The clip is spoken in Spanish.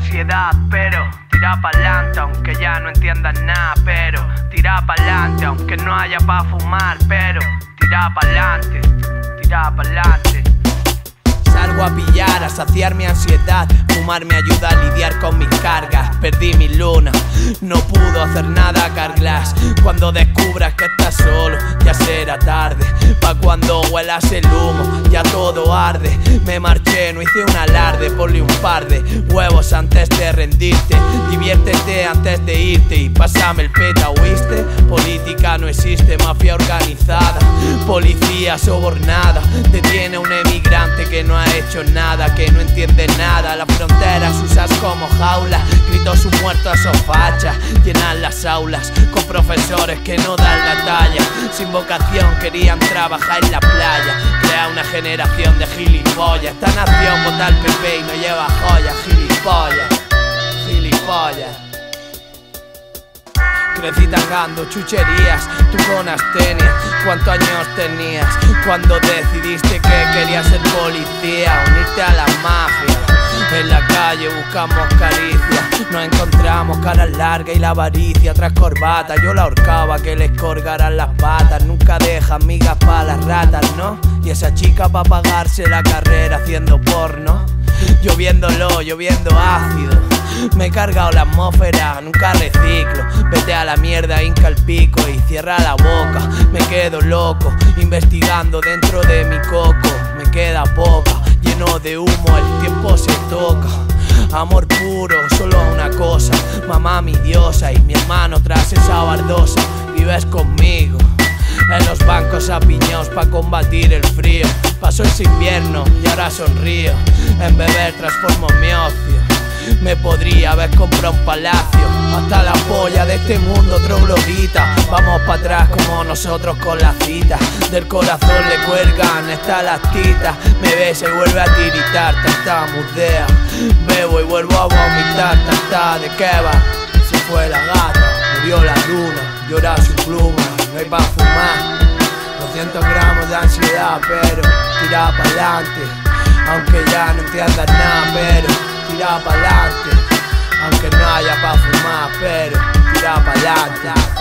ansiedad, pero tira pa'lante aunque ya no entiendas nada, pero tira pa'lante aunque no haya pa' fumar, pero tira pa'lante, tira pa'lante. Salgo a pillar, a saciar mi ansiedad. Fumar me ayuda a lidiar con mis cargas. Perdí mi luna, no pudo hacer nada Carglass. Cuando descubras que estás solo, ya será tarde. Pa' cuando huelas el humo, ya todo arde. Me marché, no hice un alarde. Ponle un par de huevos antes de rendirte. Diviértete antes de irte y pásame el peta, ¿oíste? Política no existe, mafia organizada, policía sobornada. Detiene a un emigrante que no ha hecho nada, que no entiende nada. Las fronteras usas como jaula. Grito su muerto a esos fachas. Llenan las aulas con profesores que no dan la talla. Sin vocación querían trabajar en la playa. Crea una generación de gilipollas. Esta nación vota al PP y no lleva joyas. Gilipollas, gilipollas. Crecí tangando chucherías, tú con astenia. ¿Cuántos años tenías cuando decidiste que querías ser policía? Unirte a la mafia. En la calle buscamos caricias, nos encontramos caras largas y la avaricia tras corbata. Yo la ahorcaba que les colgaran las patas. Nunca deja migas para las ratas, ¿no? Y esa chica pa' pagarse la carrera haciendo porno. Lloviéndolo, lloviendo ácido. Me he cargado la atmósfera, nunca reciclo. Vete a la mierda, hinca el pico y cierra la boca. Me quedo loco, investigando dentro de mi coco. Me queda poca, lleno de humo, el tiempo se toca. Amor puro, solo una cosa. Mamá mi diosa y mi hermano tras esa bardosa. Vives conmigo en los bancos apiñados pa' combatir el frío. Pasó ese invierno y ahora sonrío. En beber transformo mi ocio. Me podría haber comprado un palacio. Hasta la polla de este mundo troglodita. Vamos pa' atrás como nosotros con la cita. Del corazón le cuelgan estas lastitas. Me besa y vuelve a tiritar. Tartamudea, bebo y vuelvo a vomitar. Tarta de qué va, se fue la gata. Murió la luna, llora su pluma. No hay pa' fumar. 200 gramos de ansiedad, pero tira pa'lante. Aunque ya no entiendas nada, pero tira pa'lante. Aunque no haya pa' fumar, pero tira pa'lante.